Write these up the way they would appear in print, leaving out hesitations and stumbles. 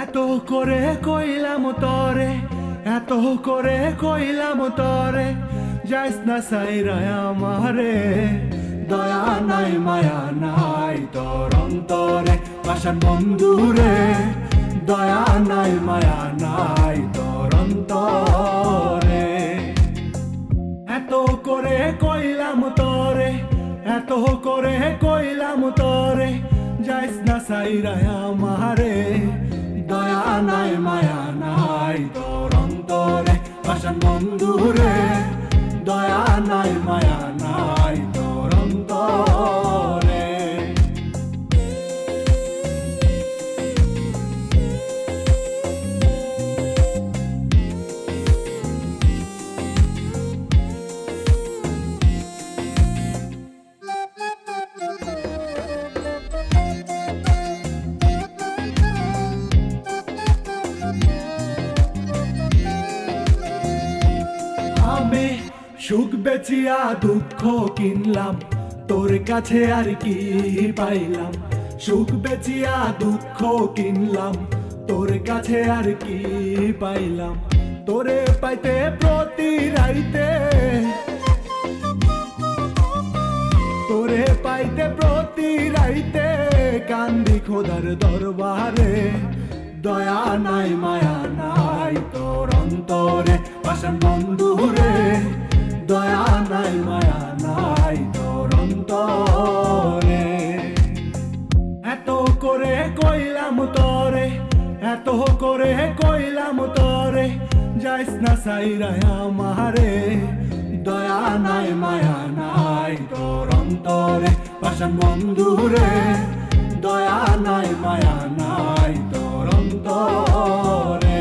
এত করে কইলাম তরে, এত করে কইলাম তরে, যাইস না সাইরা আমারে। দয়া নাই মায়া নাই তোর অন্তরে, পাষাণ বন্ধুরে। দয়া নাই মায়া নাই তোর অন্তরে। এত করে কইলাম তরে, এত করে কইলাম তরে, যাইস না সাইরা আমারে। দয়া নাই মায়া নাই তোর অন্তরে, পাষাণ বন্ধুরে। দয়া নাই মায়া নাই তোর অন্তরে। আমি সুখ বেচিয়া দুঃখ কিনলাম, তোর কাছে আর কি পাইলাম। সুখ বেচিয়া দুঃখ কিনলাম, তোর কাছে আর কি পাইলাম। তোরে পাইতে প্রতি রাইতে, তোরে পাইতে প্রতি রাইতে, কান্দি খোদার দরবারে। দয়া নাই মায়া নাই তোর অন্তরে, পাষাণ বন্ধুরে। দয়া নাই মায়া নাই তোর অন্তরে। এত করে কইলাম তরে, এত করে কইলাম তরে, যাইস না সাইরা আমারে। দয়া নাই মায়া নাই তোর অন্তরে, পাষাণ বন্ধুরে। দয়া নাই মায়া নাই তোর অন্তরে।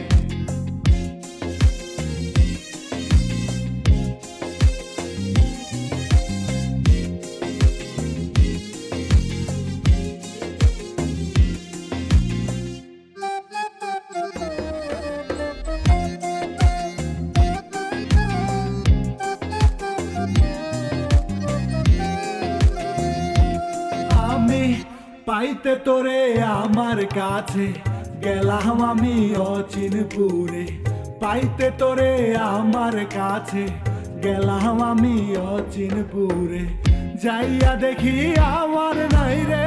পাইতে তোরে আমার কাছে গেলাম আমি অচিনপুরে। পাইতে তোরে আমার কাছে গেলাম আমি অচিনপুরে। যাইয়া দেখি আমার নাই রে,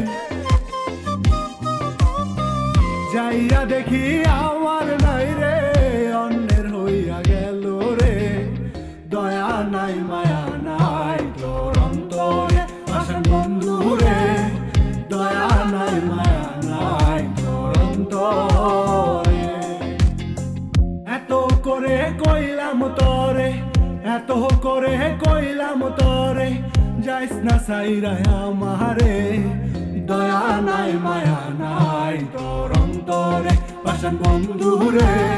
যাইয়া দেখি আমার নাই রে, অন্যের হইয়া গেল রে। দয়া নাই মায়া নাই তোর অন্তরে, পাষাণ বন্ধুরে। দয়া নাই মায়া নাই তোর অন্তরে। এত করে কইলাম তরে, এত করে কইলাম তরে, যাইস না সাইরা আমারে। দয়া নাই মায়া নাই তোর অন্তরে, পাষাণ বন্ধুরে।